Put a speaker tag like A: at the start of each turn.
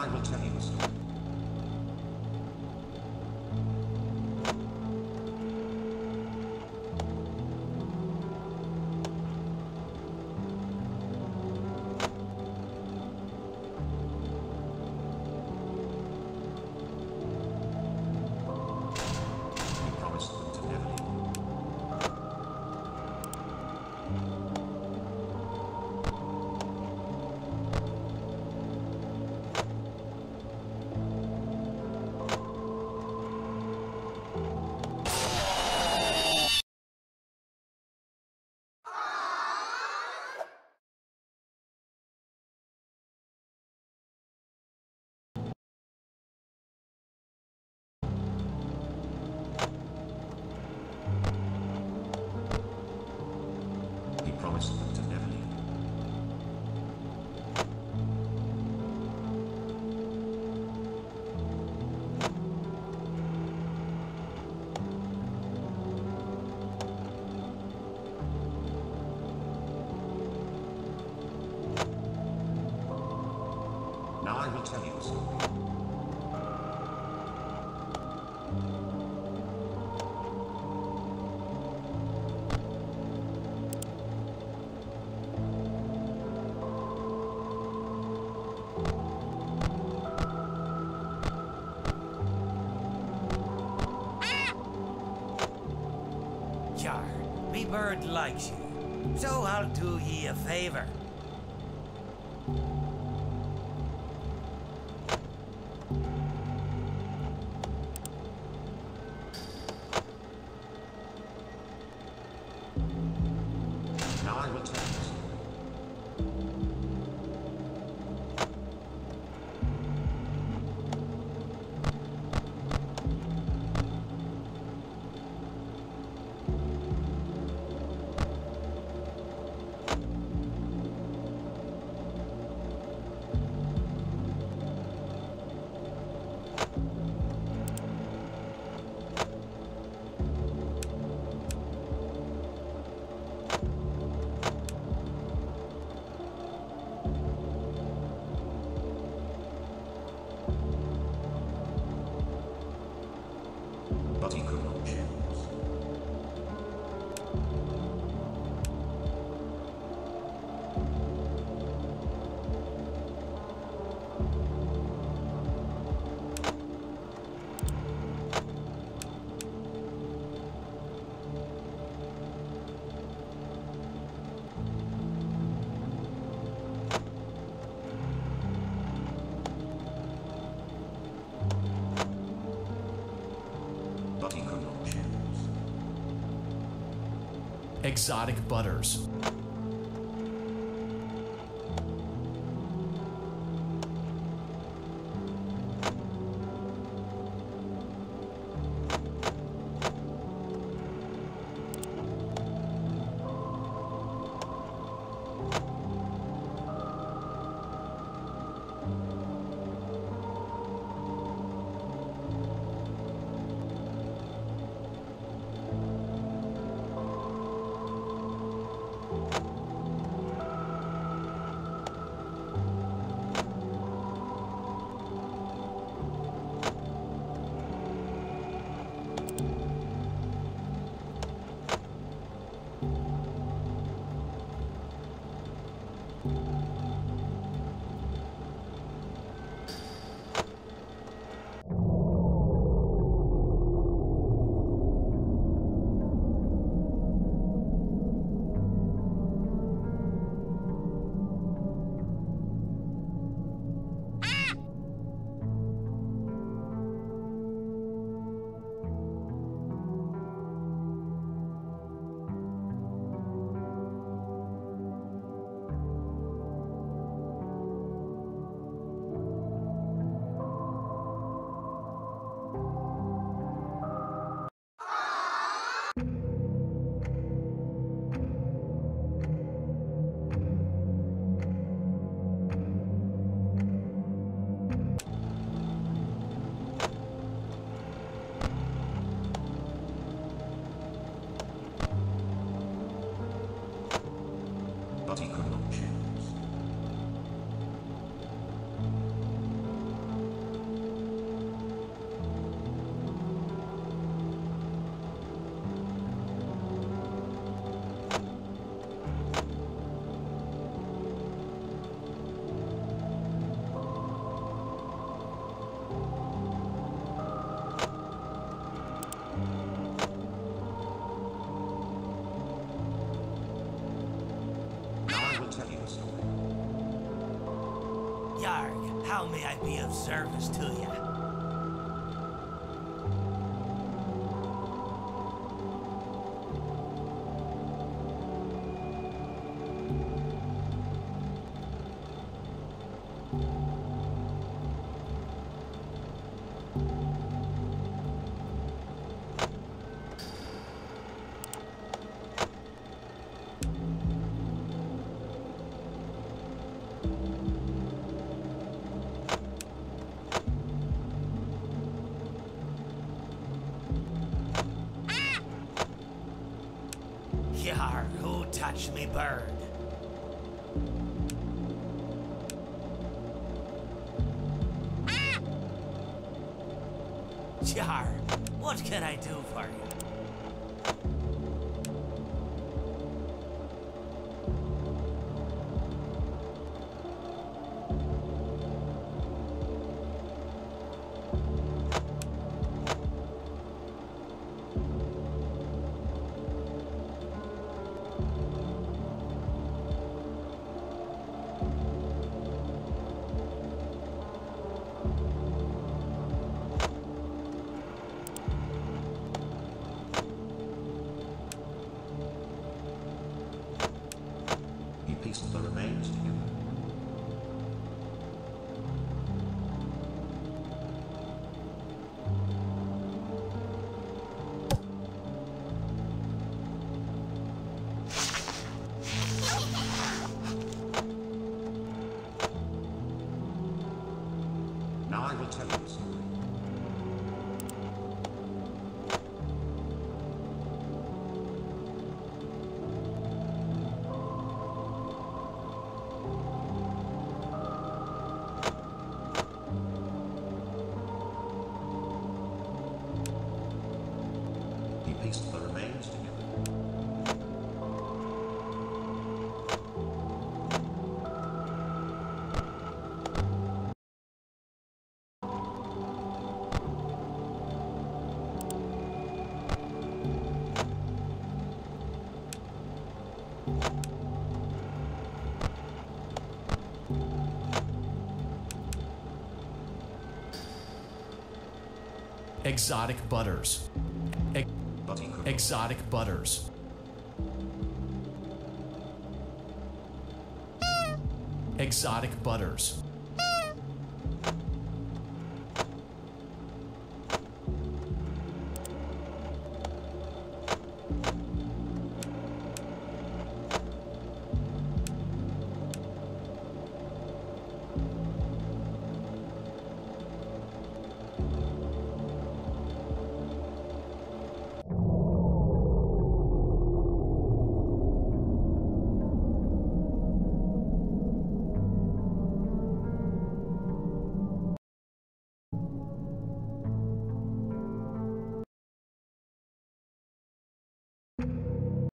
A: I will tell you a story. He promised them to never leave. He promised them to never leave. Now I will tell you a story.
B: Jar, me bird likes you, so I'll do ye a favor.
A: Now I will tell you a story. But he could not choose. But he could not choose.
C: Exotic butters.
B: Yarg, how may I be of service to you? Yar, who touched me bird? Yar, what can I do for you?
A: He pieced the remains together. Now I will tell you something. He pieced the remains together.
C: Exotic butters.
A: But he could
C: Exotic butters. Exotic butters.